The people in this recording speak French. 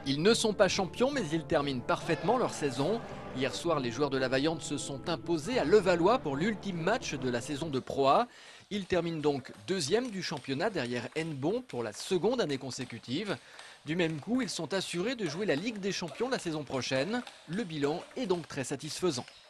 Ils ne sont pas champions, mais ils terminent parfaitement leur saison. Hier soir, les joueurs de la Vaillante se sont imposés à Levallois pour l'ultime match de la saison de Pro A. Ils terminent donc deuxième du championnat derrière Hennebont pour la seconde année consécutive. Du même coup, ils sont assurés de jouer la Ligue des Champions la saison prochaine. Le bilan est donc très satisfaisant.